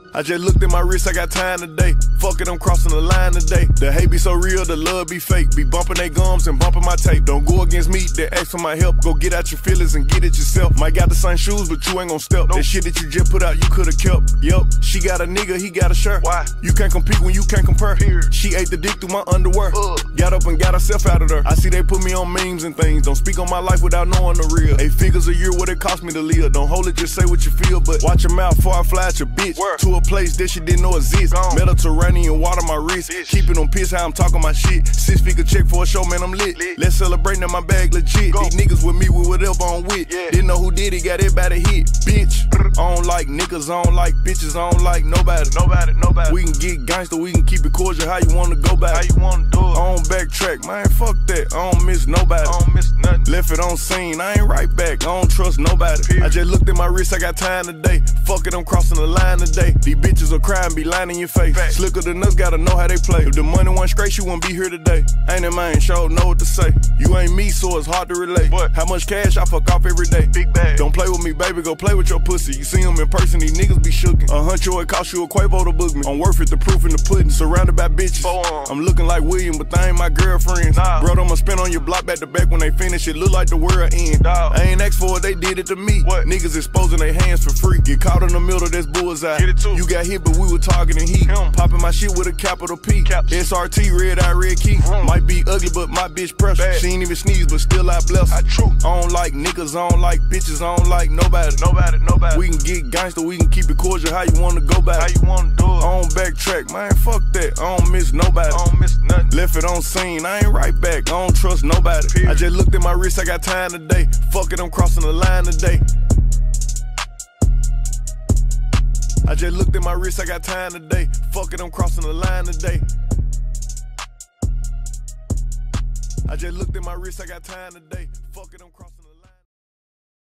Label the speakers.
Speaker 1: I just looked at my wrist, I got time today. Fuck it, I'm crossing the line today. The hate be so real, the love be fake. Be bumping they gums and bumping my tape. Don't go against me, they ask for my help. Go get out your feelings and get it yourself. Might got the same shoes, but you ain't gon' step. Nope. That shit that you just put out, you could've kept. Yup, she got a nigga, he got a shirt. Why? You can't compete when you can't compare. Period. She ate the dick through my underwear. Got up and got herself out of there. I see they put me on memes and things. Don't speak on my life without knowing the real. 8 figures a year, what it cost me to live. Don't hold it, just say what you feel. But watch your mouth before I fly at your bitch. Where? To a place that she didn't know exist. Mediterranean water my wrist. Keep it on piss how I'm talking my shit. 6-figure check for a show, man, I'm lit. Let's celebrate in my bag legit. These niggas with me with whatever I'm with. Didn't know who did it, got everybody hit. Bitch, I don't like niggas, I don't like bitches, I don't like nobody. We can get gangster, we can keep it cordial. How you wanna go back? How you wanna do it? I don't backtrack, man, fuck that. I don't miss nobody. I don't miss nothing. Left it on scene, I ain't right back. I don't trust nobody. Period. I just looked at my wrist, I got time today. Fuck it, I'm crossing the line today. These bitches will cry and be lying in your face. Fact. Slicker than us, gotta know how they play. If the money wasn't straight, you wouldn't be here today. Ain't it, man? Sure know what to say. You ain't me, so it's hard to relate. What? How much cash I fuck off every day? Big bag. Don't play with me, baby, go play with your pussy. You see them in person, these niggas be shookin'. $100, it cost you a Quavo to book me. I'm worth it, the proof in the pudding, surrounded by bitches. I'm looking like William, but they ain't my girlfriends. Nah. Bro, I'ma spin on your block back to back when they finish. It look like the world end. Dog. I ain't asked for it, they did it to me. What? Niggas exposing their hands for free. Get caught in the middle, that's bullseye. Get it too. You got hit, but we were targeting heat. Popping my shit with a capital P. SRT, red eye, red key. Might be ugly, but my bitch precious. She ain't even sneeze, but still I bless her. I don't like niggas, I don't like bitches, I don't like nobody. We can get gangster, we can keep it cordial. How you wanna go back? How you wanna do it? I don't backtrack, man, fuck that. I don't miss nobody. I don't miss nothing. Left it on scene, I ain't right back. I don't trust nobody. Period. I just looked at my wrist, I got time today. Fuck it, I'm crossing the line today. I just looked at my wrist, I got time today. Fuck it, I'm crossing the line today. I just looked at my wrist, I got time today. Fuck it, I'm crossing.